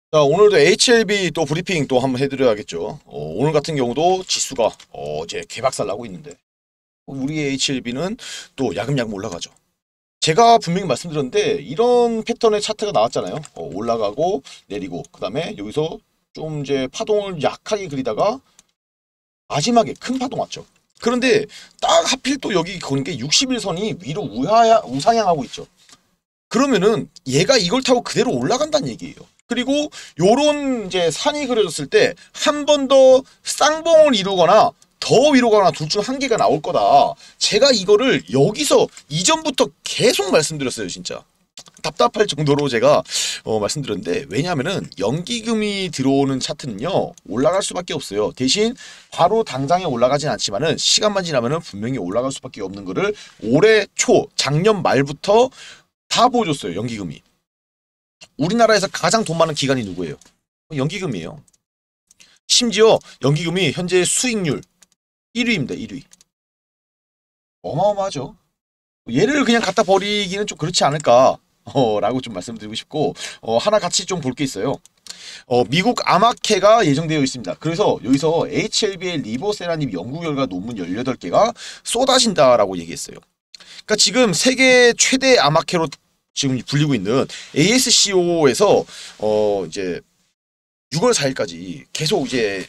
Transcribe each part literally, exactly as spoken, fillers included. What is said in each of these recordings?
자, 오늘도 에이치엘비 또 브리핑 또 한번 해드려야겠죠. 어, 오늘 같은 경우도 지수가 어, 이제 개박살 나고 있는데 우리의 에이치엘비는 또 야금야금 올라가죠. 제가 분명히 말씀드렸는데 이런 패턴의 차트가 나왔잖아요. 어, 올라가고 내리고 그 다음에 여기서 좀 이제 파동을 약하게 그리다가 마지막에 큰 파동 왔죠. 그런데 딱 하필 또 여기 거는 게 육십 일 선이 위로 우하, 우상향하고 있죠. 그러면은 얘가 이걸 타고 그대로 올라간다는 얘기예요. 그리고 요런 이제 산이 그려졌을 때 한 번 더 쌍봉을 이루거나 더 위로 가거나 둘 중 한 개가 나올 거다. 제가 이거를 여기서 이전부터 계속 말씀드렸어요, 진짜. 답답할 정도로 제가 어, 말씀드렸는데, 왜냐하면은 연기금이 들어오는 차트는요 올라갈 수밖에 없어요. 대신 바로 당장에 올라가진 않지만은 시간만 지나면은 분명히 올라갈 수밖에 없는 거를 올해 초 작년 말부터 다 보여줬어요. 연기금이. 우리나라에서 가장 돈 많은 기관이 누구예요? 연기금이에요. 심지어 연기금이 현재 수익률 일 위입니다. 일 위. 어마어마하죠. 얘를 그냥 갖다 버리기는 좀 그렇지 않을까 어, 라고 좀 말씀드리고 싶고, 어, 하나 같이 좀 볼 게 있어요. 어, 미국 아마케가 예정되어 있습니다. 그래서 여기서 에이치엘비의 리버세라님 연구 결과 논문 열여덟 개가 쏟아진다라고 얘기했어요. 그러니까 지금 세계 최대 아마케로 지금 불리고 있는 에이에스씨오에서 어 이제 유월 사일까지 계속 이제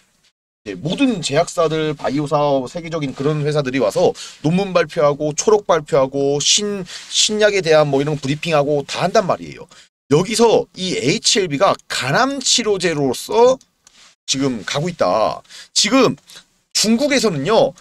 모든 제약사들, 바이오사, 세계적인 그런 회사들이 와서 논문 발표하고 초록 발표하고 신 신약에 대한 뭐 이런 브리핑하고 다 한단 말이에요. 여기서 이 에이치엘비가 간암 치료제로서 지금 가고 있다. 지금 중국에서는요,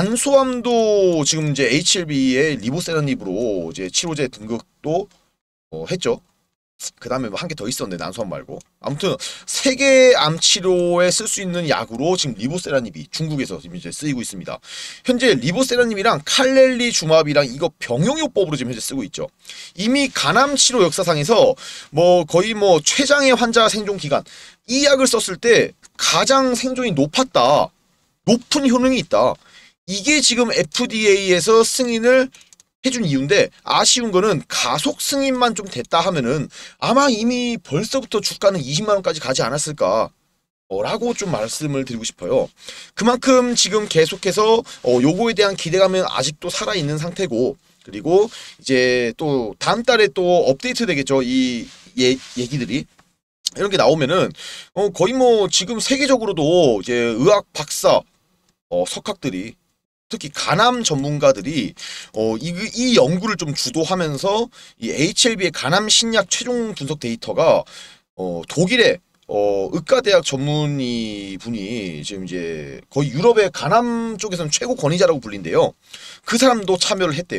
난소암도 지금 이제 에이치엘비의 리보세라닙으로 이제 치료제 등극도 어, 했죠. 그 다음에 뭐 한 개 더 있었는데 난소암 말고. 아무튼 세계 암 치료에 쓸 수 있는 약으로 지금 리보세라닙이 중국에서 지금 이제 쓰이고 있습니다. 현재 리보세라닙이랑 칼렐리 주마비랑 이거 병용요법으로 지금 현재 쓰고 있죠. 이미 간암 치료 역사상에서 뭐 거의 뭐 최장의 환자 생존 기간, 이 약을 썼을 때 가장 생존이 높았다. 높은 효능이 있다. 이게 지금 에프디에이에서 승인을 해준 이유인데, 아쉬운 거는 가속 승인만 좀 됐다 하면은 아마 이미 벌써부터 주가는 이십만 원까지 가지 않았을까 어, 라고 좀 말씀을 드리고 싶어요. 그만큼 지금 계속해서 어, 요거에 대한 기대감은 아직도 살아있는 상태고, 그리고 이제 또 다음 달에 또 업데이트 되겠죠. 이 예, 얘기들이 이런 게 나오면은 어, 거의 뭐 지금 세계적으로도 이제 의학 박사 어, 석학들이, 특히 간암 전문가들이 어, 이, 이 연구를 좀 주도하면서 이 에이치엘비의 간암 신약 최종 분석 데이터가 어, 독일의 어, 의과대학 전문의 분이 지금 이제 거의 유럽의 간암 쪽에서는 최고 권위자라고 불린대요. 그 사람도 참여를 했대요.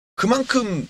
그만큼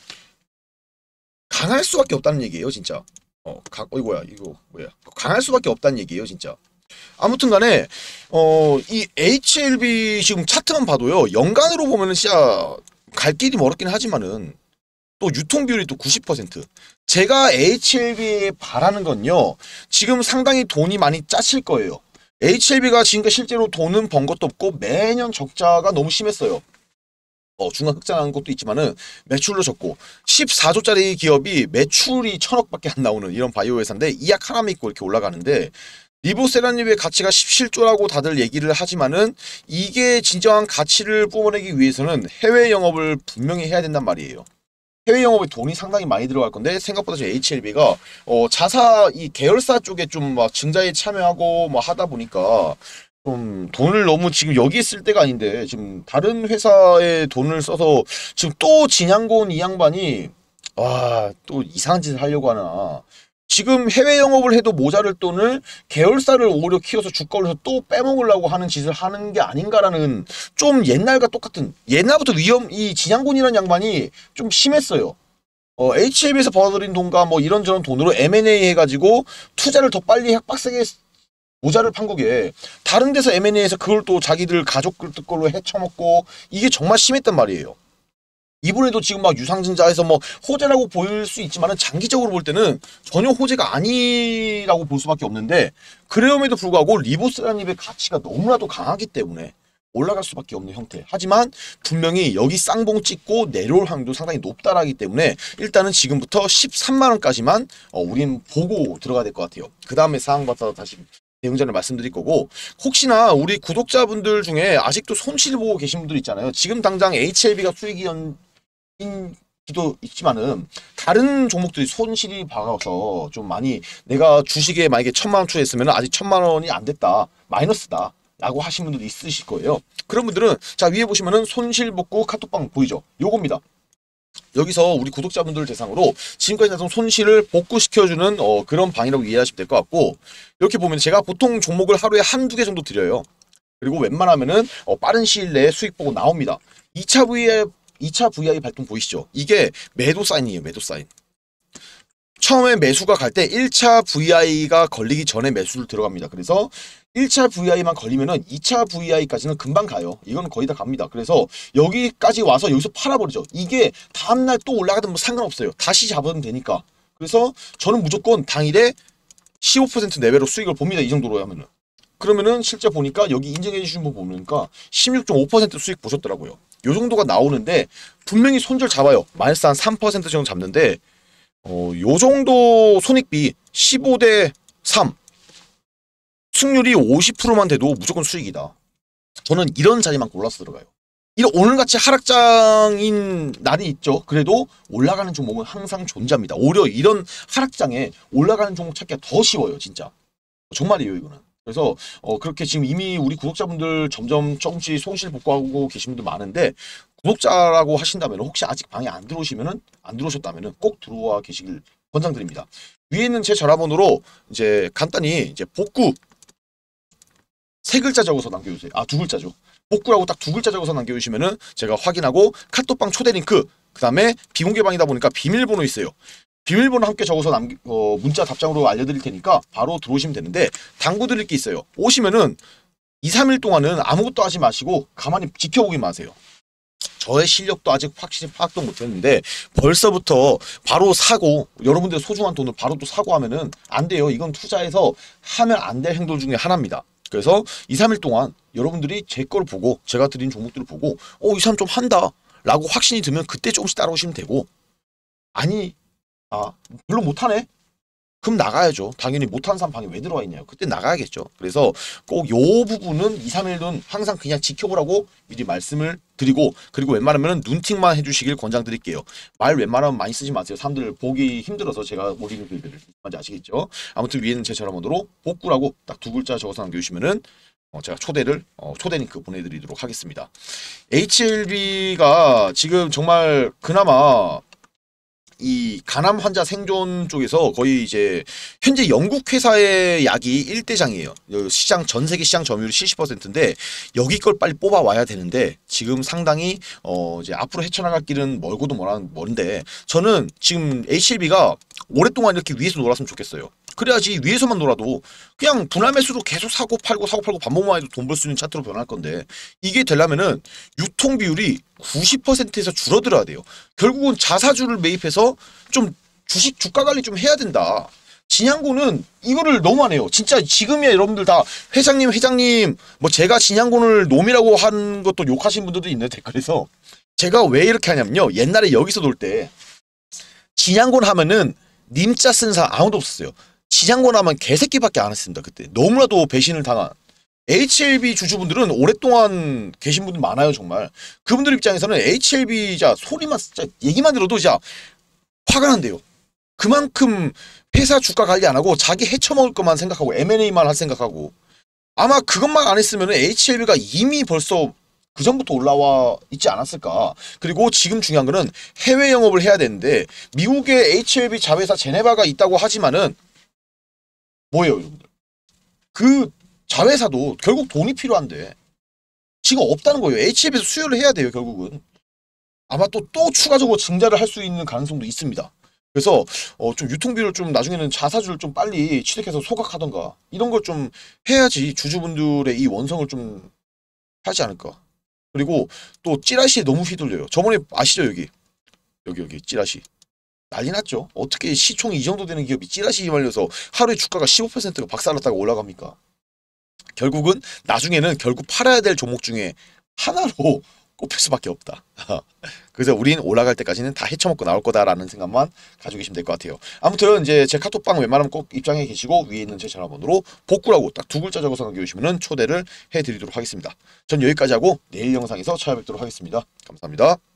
강할 수밖에 없다는 얘기예요, 진짜. 어, 가, 어이구야, 이거 뭐야? 강할 수밖에 없다는 얘기예요, 진짜. 아무튼 간에 어, 이 에이치엘비 지금 차트만 봐도요, 연간으로 보면은 진짜 갈 길이 멀었긴 하지만은 또 유통 비율이 또 구십 퍼센트. 제가 에이치엘비에 바라는 건요, 지금 상당히 돈이 많이 짜칠 거예요. 에이치엘비가 지금까지 실제로 돈은 번 것도 없고 매년 적자가 너무 심했어요. 어, 중간 흑자나는 것도 있지만은 매출도 적고, 십사 조짜리 기업이 매출이 천억밖에 안 나오는 이런 바이오 회사인데 이 약 하나 믿고 이렇게 올라가는데, 리보세라닙의 가치가 십칠 조라고 다들 얘기를 하지만은 이게 진정한 가치를 뿜어내기 위해서는 해외 영업을 분명히 해야 된단 말이에요. 해외 영업에 돈이 상당히 많이 들어갈 건데, 생각보다 저 에이치엘비가 어, 자사 이 계열사 쪽에 좀 막 증자에 참여하고 뭐 하다 보니까 좀 돈을 너무 지금 여기 쓸 때가 아닌데, 지금 다른 회사에 돈을 써서 지금 또 진양고 온 이 양반이 와, 또 이상한 짓을 하려고 하나. 지금 해외 영업을 해도 모자랄 돈을 계열사를 오히려 키워서 주가 올려서 또 빼먹으려고 하는 짓을 하는 게 아닌가라는, 좀 옛날과 똑같은, 옛날부터 위험, 이 진양곤이라는 양반이 좀 심했어요. 어, 에이치엘비에서 벌어들인 돈과 뭐 이런저런 돈으로 엠앤에이 해가지고 투자를 더 빨리 빡세게 모자를 판 거게, 다른 데서 엠앤에이에서 그걸 또 자기들 가족들 걸로 헤쳐먹고, 이게 정말 심했단 말이에요. 이번에도 지금 막 유상증자해서 뭐 호재라고 보일 수 있지만은 장기적으로 볼 때는 전혀 호재가 아니라고 볼 수밖에 없는데, 그럼에도 불구하고 리보세라닙의 가치가 너무나도 강하기 때문에 올라갈 수밖에 없는 형태. 하지만 분명히 여기 쌍봉 찍고 내려올 확률도 상당히 높다라기 때문에 일단은 지금부터 십삼만 원까지만 어, 우린 보고 들어가야 될 것 같아요. 그 다음에 상황 봐서 다시 대응전을 말씀드릴 거고, 혹시나 우리 구독자분들 중에 아직도 손실 보고 계신 분들 있잖아요. 지금 당장 에이치엘비가 수익이 기도 있지만은 다른 종목들이 손실이 박아서 좀 많이, 내가 주식에 만약에 천만 원 투자했으면 아직 천만 원이 안 됐다, 마이너스다 라고 하신 분들이 있으실 거예요. 그런 분들은 자, 위에 보시면은 손실 복구 카톡방 보이죠? 요겁니다. 여기서 우리 구독자분들 대상으로 지금까지 났던 손실을 복구시켜주는 어, 그런 방이라고 이해하시면 될 것 같고, 이렇게 보면 제가 보통 종목을 하루에 한두 개 정도 드려요. 그리고 웬만하면은 어, 빠른 시일 내에 수익 보고 나옵니다. 이 차 브이아이 이 차 브이아이 발동 보이시죠? 이게 매도 사인이에요. 매도 사인. 처음에 매수가 갈 때 일 차 브이아이가 걸리기 전에 매수를 들어갑니다. 그래서 일 차 브이아이만 걸리면은 이 차 브이아이까지는 금방 가요. 이건 거의 다 갑니다. 그래서 여기까지 와서 여기서 팔아버리죠. 이게 다음날 또 올라가든 뭐 상관없어요. 다시 잡으면 되니까. 그래서 저는 무조건 당일에 십오 퍼센트 내외로 수익을 봅니다. 이 정도로 하면은. 그러면은 실제 보니까 여기 인증해 주신 분 보니까 십육 점 오 퍼센트 수익 보셨더라고요. 요 정도가 나오는데 분명히 손절 잡아요. 마이너스 한 삼 퍼센트 정도 잡는데 어, 요 정도 손익비 십오 대 삼, 승률이 오십 퍼센트만 돼도 무조건 수익이다. 저는 이런 자리만 골라서 들어가요. 이런 오늘같이 하락장인 날이 있죠. 그래도 올라가는 종목은 항상 존재합니다. 오히려 이런 하락장에 올라가는 종목 찾기가 더 쉬워요. 진짜 정말이에요 이거는. 그래서 어, 그렇게 지금 이미 우리 구독자분들 점점 조금씩 손실 복구하고 계신 분들 많은데, 구독자라고 하신다면 혹시 아직 방에 안 들어오시면은 안 들어오셨다면은 꼭 들어와 계시길 권장드립니다. 위에 있는 제 전화번호로 이제 간단히 이제 복구 세 글자 적어서 남겨주세요. 아, 두 글자죠. 복구라고 딱 두 글자 적어서 남겨주시면은 제가 확인하고 카톡방 초대 링크, 그 다음에 비공개방이다 보니까 비밀번호 있어요. 비밀번호 함께 적어서 남기, 어, 문자 답장으로 알려드릴 테니까 바로 들어오시면 되는데, 당부 드릴 게 있어요. 오시면은 이, 삼 일 동안은 아무것도 하지 마시고 가만히 지켜보기 마세요. 저의 실력도 아직 확실히 파악도 못했는데 벌써부터 바로 사고, 여러분들의 소중한 돈을 바로 또 사고 하면은 안 돼요. 이건 투자해서 하면 안 될 행동 중에 하나입니다. 그래서 이, 삼 일 동안 여러분들이 제 걸 보고, 제가 드린 종목들을 보고 어, 이 사람 좀 한다 라고 확신이 들면 그때 조금씩 따라오시면 되고, 아니 아 별로 못하네? 그럼 나가야죠. 당연히 못하는 사람 방에 왜 들어와 있냐요. 그때 나가야겠죠. 그래서 꼭 요 부분은 이, 삼 일은 항상 그냥 지켜보라고 미리 말씀을 드리고, 그리고 웬만하면 눈팅만 해주시길 권장드릴게요. 말 웬만하면 많이 쓰지 마세요. 사람들 보기 힘들어서 제가 올리는 글들을 뭔지 아시겠죠. 아무튼 위에는 제 전화번호로 복구라고 딱 두 글자 적어서 남겨주시면은 어, 제가 초대를 어, 초대 링크 보내드리도록 하겠습니다. 에이치엘비가 지금 정말 그나마 이 간암 환자 생존 쪽에서 거의 이제 현재 영국 회사의 약이 일 대장이에요. 시장, 전 세계 시장 점유율이 칠십 퍼센트인데 여기 걸 빨리 뽑아 와야 되는데 지금 상당히 어 이제 앞으로 헤쳐나갈 길은 멀고도 먼데, 저는 지금 에이치엘비가 오랫동안 이렇게 위에서 놀았으면 좋겠어요. 그래야지 위에서만 놀아도 그냥 분할 매수로 계속 사고 팔고 사고 팔고 반복만 해도 돈 벌 수 있는 차트로 변할 건데, 이게 되려면은 유통 비율이 구십 퍼센트에서 줄어들어야 돼요. 결국은 자사주를 매입해서 좀 주식 주가 관리 좀 해야 된다. 진양고는 이거를 너무 안 해요. 진짜 지금이야 여러분들 다 회장님 회장님 뭐 제가 진양고를 놈이라고 한 것도 욕하신 분들도 있는 댓글에서, 제가 왜 이렇게 하냐면요. 옛날에 여기서 놀 때 진양고 하면은 님자 쓴 사람 아무도 없었어요. 진양고 하면 개새끼밖에 안 했습니다. 그때 너무나도 배신을 당한 에이치엘비 주주분들은 오랫동안 계신 분들 많아요. 정말 그분들 입장에서는 에이치엘비 자 소리만 진짜 얘기만 들어도 진짜 화가 난대요. 그만큼 회사 주가 관리 안 하고 자기 헤쳐먹을 것만 생각하고 엠앤에이만 할 생각하고, 아마 그것만 안 했으면 에이치엘비가 이미 벌써 그 전부터 올라와 있지 않았을까. 그리고 지금 중요한 거는 해외 영업을 해야 되는데, 미국에 에이치엘비 자회사 제네바가 있다고 하지만은 뭐예요 여러분들, 그 자회사도 결국 돈이 필요한데 지금 없다는 거예요. 에이치엘비에서 수요를 해야 돼요. 결국은 아마 또 또 추가적으로 증자를 할 수 있는 가능성도 있습니다. 그래서 어 좀 유통비를 좀 나중에는 자사주를 좀 빨리 취득해서 소각하던가 이런 걸 좀 해야지 주주분들의 이 원성을 좀 하지 않을까. 그리고 또 찌라시에 너무 휘둘려요. 저번에 아시죠? 여기 여기 여기 찌라시 난리 났죠. 어떻게 시총이 이 정도 되는 기업이 찌라시 휘말려서 하루에 주가가 십오 퍼센트가 박살났다가 올라갑니까? 결국은 나중에는 결국 팔아야 될 종목 중에 하나로 꼽힐 수밖에 없다. 그래서 우린 올라갈 때까지는 다 헤쳐먹고 나올 거다라는 생각만 가지고 계시면 될 것 같아요. 아무튼 이제 제 카톡방 웬만하면 꼭 입장해 계시고 위에 있는 제 전화번호로 복구라고 딱 두 글자 적어서 남겨주시면 초대를 해드리도록 하겠습니다. 전 여기까지 하고 내일 영상에서 찾아뵙도록 하겠습니다. 감사합니다.